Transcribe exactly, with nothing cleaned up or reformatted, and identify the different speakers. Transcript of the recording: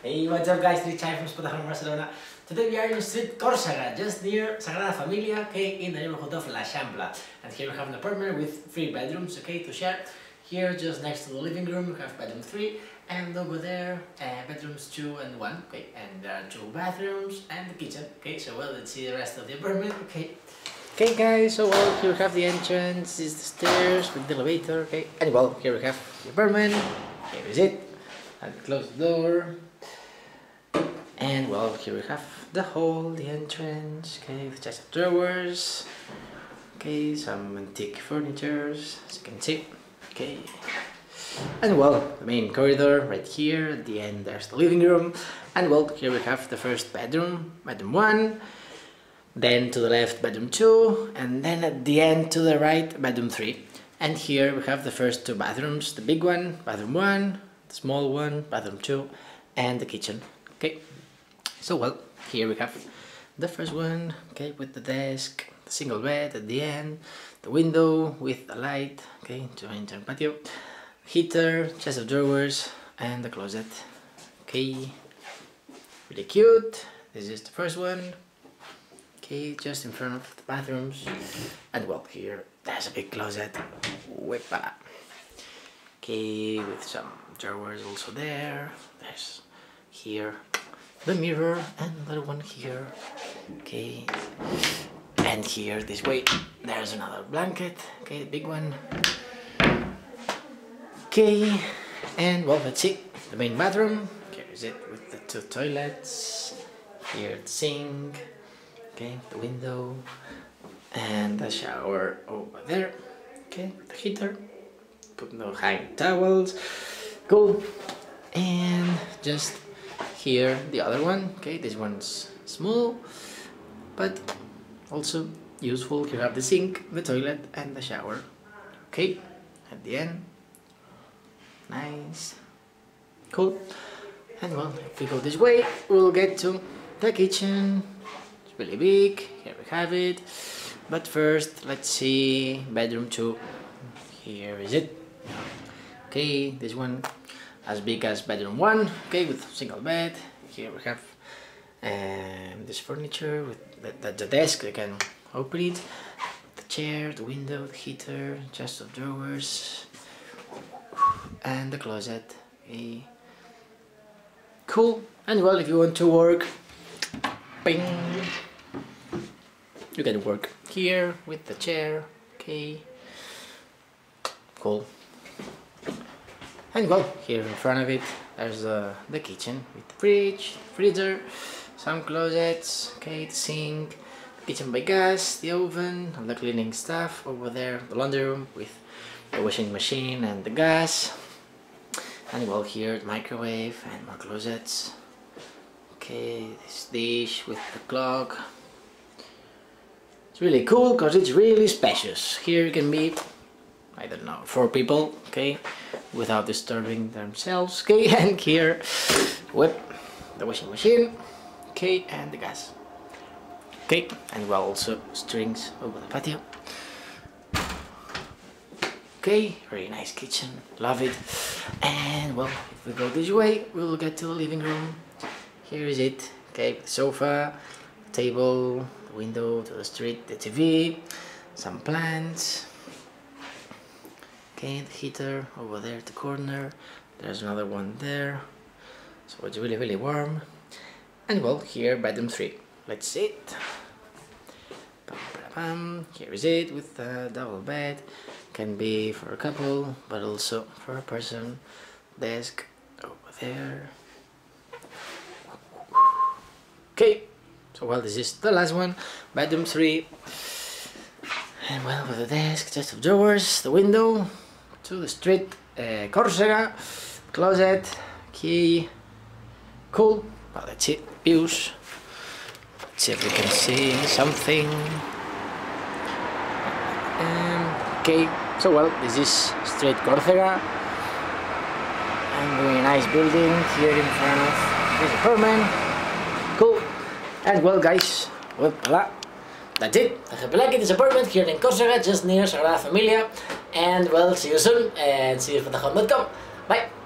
Speaker 1: Hey, what's up guys, this is Chai from Spotahome, Barcelona. Today we are in street Córcega, just near Sagrada Familia, okay, in the neighborhood of L'Eixample. And here we have an apartment with three bedrooms, okay, to share. Here, just next to the living room, we have bedroom three, and over there, uh, bedrooms two and one, okay, and there are two bathrooms and the kitchen, okay, so well, let's see the rest of the apartment, okay. Okay guys, so well, here we have the entrance, this is the stairs with the elevator, okay, and well, here we have the apartment, here is it, and close the door. And well, here we have the hall, the entrance, okay, with chest of drawers, okay, some antique furniture, as you can see, okay. And well, the main corridor right here, at the end there's the living room, and well, here we have the first bedroom, bedroom one, then to the left bedroom two, and then at the end to the right bedroom three. And here we have the first two bathrooms, the big one, bathroom one, the small one, bathroom two, and the kitchen, okay. So well, here we have the first one, okay, with the desk, the single bed at the end, the window with a light, okay, to enter patio, heater, chest of drawers, and the closet, okay, really cute. This is the first one, okay, just in front of the bathrooms, and well, here there's a big closet, Wepa. Okay, with some drawers also there. There's here the mirror and another one here, okay, and here this way there's another blanket, okay, the big one, okay, and well, that's it, the main bathroom. Here is it with the two toilets, here the sink, okay, the window, and the shower over there, okay, the heater, put no hang towels, cool, and just here the other one, okay, this one's small but also useful. You have the sink, the toilet, and the shower, okay, at the end, nice, cool. And well, if we go this way, we'll get to the kitchen. It's really big, here we have it, but first let's see bedroom two. Here is it, okay, this one as big as bedroom one, okay, with single bed. Here we have um, this furniture with the, the, the desk, you can open it, the chair, the window, the heater, chest of drawers, and the closet, okay, cool. And well, if you want to work, bing, you can work here with the chair, okay, cool. And well, here in front of it, there's uh, the kitchen with the fridge, freezer, some closets, okay, the sink, the kitchen by gas, the oven, all the cleaning stuff over there, the laundry room with the washing machine and the gas. And well, here the microwave and more closets. Okay, this dish with the clock. It's really cool because it's really spacious. Here you can be, I don't know, four people, okay, without disturbing themselves, okay, and here, whip, the washing machine, okay, and the gas, okay, and well, also strings over the patio, okay, very nice kitchen, love it. And well, if we go this way, we'll get to the living room. Here is it, okay, the sofa, table, the window to the street, the T V, some plants. Okay, the heater over there at the corner, there's another one there, so it's really really warm. And well, here bedroom three, let's see it. Bam, bam, bam. Here is it with a double bed, can be for a couple but also for a person, desk over there, okay. So well, this is the last one, bedroom three, and well, with the desk, chest of drawers, the window to the street, uh, Córcega, closet, key, cool. Well, that's it, views. Let's see if we can see something. Um, okay, so well, this is street Córcega, and very nice building here in front of this apartment, cool. And well guys, well, voila. That's it. I hope you like it. This apartment here in Córcega, just near Sagrada Familia. And well, see you soon and see you at Spotahome dot com. Bye.